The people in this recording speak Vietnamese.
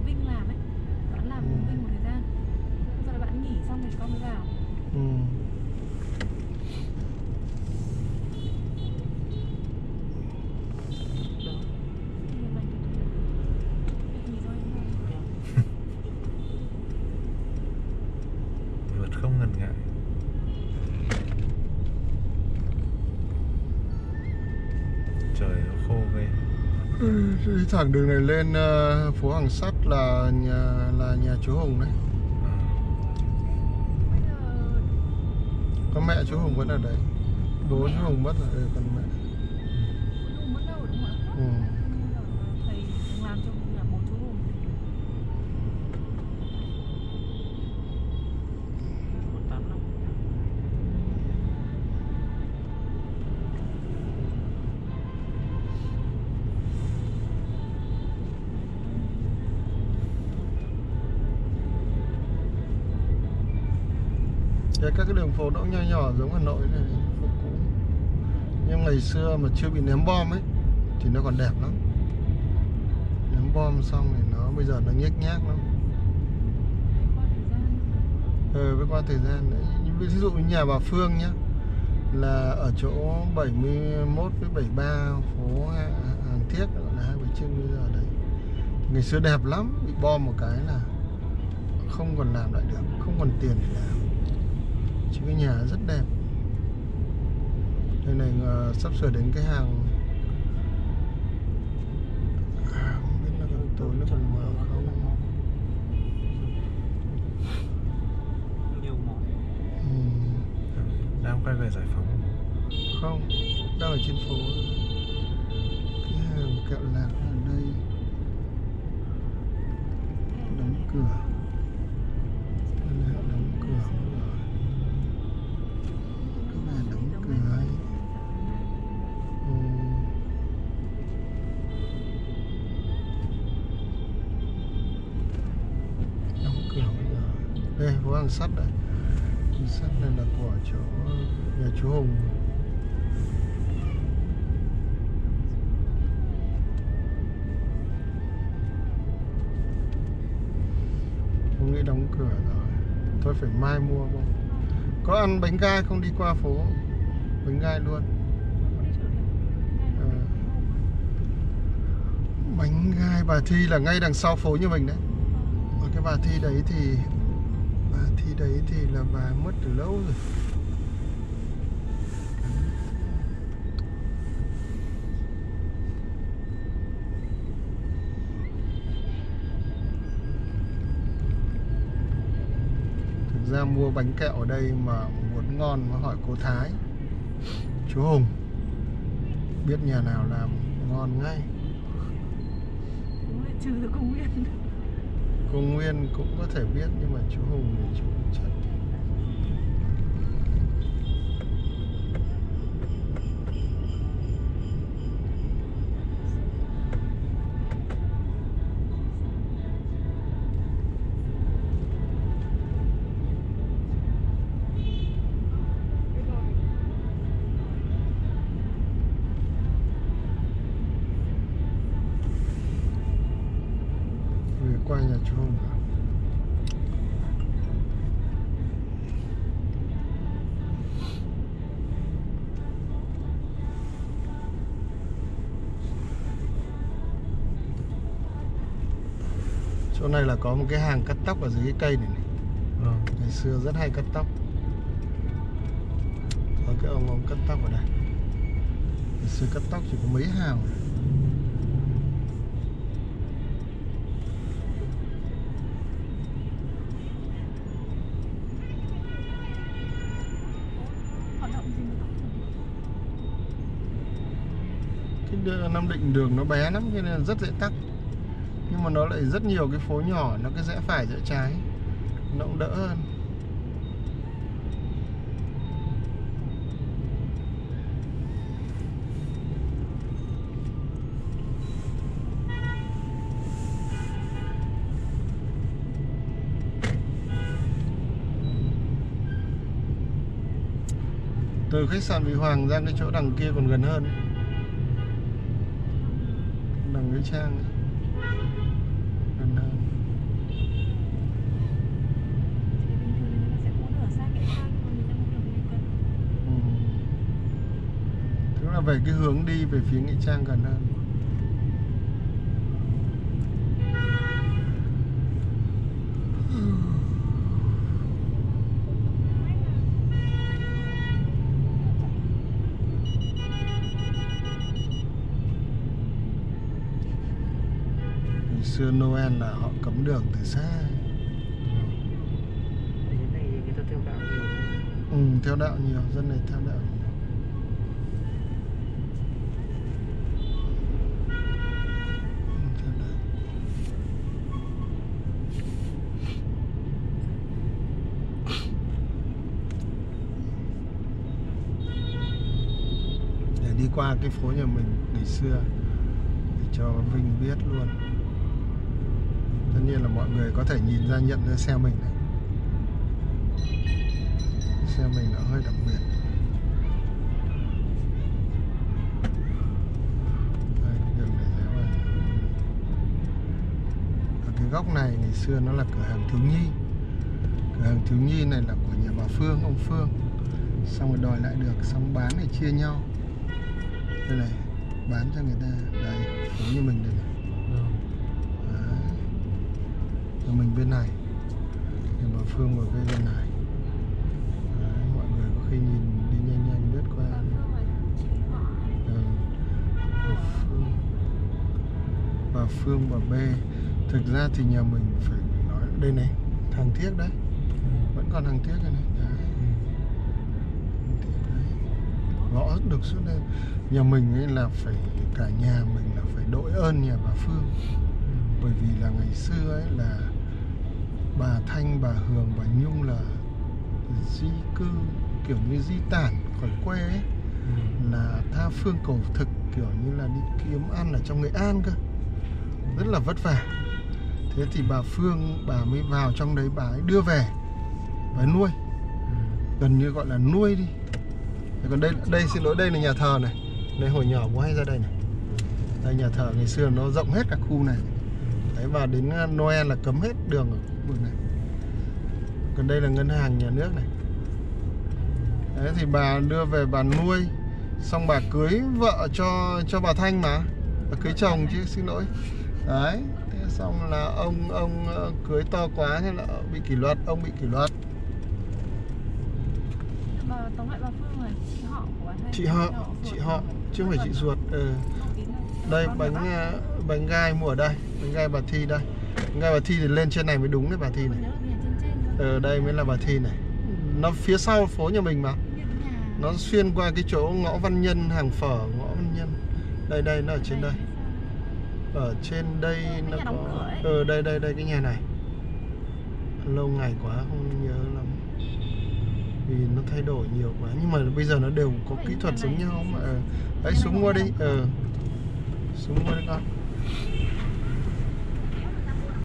Vinh làm ấy. Bạn làm Vinh một thời gian. Sau đó bạn nghỉ xong thì con mới vào. Vượt không ngần ngại. Trời nó khô ghê. Đi thẳng đường này lên phố Hàng Sắt là nhà chú Hùng đấy. Có mẹ chú Hùng vẫn ở đấy. Bố chú Hùng mất rồi, còn mẹ. Chú Hùng mất đâu rồi đúng không ạ? Thầy làm cho nhà bố chú Hùng. Các cái đường phố nó nhỏ nhỏ giống Hà Nội này, phố cũ. Nhưng ngày xưa mà chưa bị ném bom ấy thì nó còn đẹp lắm. Ném bom xong thì nó bây giờ nó nhếch nhác lắm. Với qua thời gian đấy. Ví dụ như nhà bà Phương nhá, là ở chỗ 71 với 73 phố Hàng Thiết, gọi là Hai Bà Trưng bây giờ đấy. Ngày xưa đẹp lắm, bị bom một cái là không còn làm lại được, không còn tiền để làm. Chứ cái nhà rất đẹp. Đây này sắp sửa đến cái hàng, không biết nó còn tối nó còn mờ không. Đang quay về Giải Phóng. Không, đang ở trên phố. Cái hàng kẹo lạc ở đây đóng cửa. Đây là đóng cửa rồi. Cái này đóng cửa ấy. Đóng cửa rồi. Đây phố Hàng Sắt đây. Hàng Sắt này là của chỗ nhà chú Hùng. Không nghĩ đóng cửa rồi. Thôi phải mai mua không? Có ăn bánh gai không, đi qua phố bánh gai luôn. Bánh gai bà Thi là ngay đằng sau phố như mình đấy. Và cái bà Thi đấy thì là bà mất từ lâu rồi. Thực ra mua bánh kẹo ở đây mà muốn ngon mà hỏi cô Thái, chú Hùng, biết nhà nào làm ngon ngay. Trừ được Công Nguyên. Công Nguyên cũng có thể biết, nhưng mà chú Hùng thì chú chắc. Qua nhà chú Hùng. Chỗ này là có một cái hàng cắt tóc ở dưới cái cây này, ngày xưa rất hay cắt tóc. Có cái ông cắt tóc ở đây. Ngày xưa cắt tóc chỉ có mấy hàng. Nam Định đường nó bé lắm cho nên rất dễ tắc. Nhưng mà nó lại rất nhiều cái phố nhỏ, nó cái rẽ phải rẽ trái, nó cũng đỡ hơn. Từ khách sạn Vị Hoàng ra cái chỗ đằng kia còn gần hơn. Đằng cái trang ấy. Gần hơn. là về cái hướng đi về phía Nghĩa Trang gần hơn. Ngày xưa Noel là họ cấm đường từ xa. Cái này người ta theo đạo nhiều. Theo đạo nhiều, dân này theo đạo nhiều. Theo đạo. Để đi qua cái phố nhà mình ngày xưa để cho Vinh biết luôn. Tất nhiên là mọi người có thể nhìn ra, nhận ra xe mình này. Xe mình nó hơi đặc biệt. Đây, đường này rẽ vào. Ở cái góc này ngày xưa nó là cửa hàng thiếu nhi. Cửa hàng thiếu nhi này là của nhà bà Phương, ông Phương. Xong rồi đòi lại được, xong bán để chia nhau. Đây này, bán cho người ta. Đây, phố như mình đây này. Đấy. Rồi mình bên này. Nhà bà Phương ngồi bên này. Đấy, mọi người có khi nhìn đi nhanh nhanh biết qua. Bà Phương, bà B. Thực ra thì nhà mình phải nói đây này, thằng Thiết đấy. Vẫn còn thằng Thiết này. Đấy. Gõ được suốt đêm. Nhà mình ấy là phải, cả nhà mình là phải đội ơn nhà bà Phương. Bởi vì là ngày xưa ấy là bà Thanh, bà Hường, bà Nhung là di cư, kiểu như di tản khỏi quê ấy. Là tha phương cầu thực, kiểu như là đi kiếm ăn ở trong Nghệ An cơ. Rất là vất vả. Thế thì bà Phương, bà mới vào trong đấy, bà ấy đưa về, bà ấy nuôi. Gần như gọi là nuôi đi. Còn đây xin lỗi, đây là nhà thờ này. Đây hồi nhỏ bố hay ra đây này. Đây nhà thờ ngày xưa nó rộng hết cả khu này. Đấy, và đến Noel là cấm hết đường ở khu vực này. Còn đây là ngân hàng nhà nước này. Đấy thì bà đưa về bà nuôi. Xong bà cưới vợ cho bà Thanh mà. Bà cưới chồng chứ, xin lỗi. Đấy, thế xong là ông cưới to quá thế là bị kỷ luật, ông bị kỷ luật. Tóm lại bà Phương là chị họ của bà Thanh. Chị họ chứ không phải chị ruột. Đây bánh gai mua ở đây, bánh gai bà Thi đây. Bánh gai bà Thi thì lên trên này mới đúng đấy bà Thi này. Đây mới là bà Thi này. Nó phía sau phố nhà mình mà. Nó xuyên qua cái chỗ ngõ Văn Nhân, hàng phở ngõ Văn Nhân. Đây nó ở trên đây. Ở trên đây nó có đây cái nhà này. Lâu ngày quá không nhớ lắm. Vì nó thay đổi nhiều quá. Nhưng mà bây giờ nó đều có kỹ thuật giống nhau mà. Đấy, xuống mua đi. Xuống mua đi con.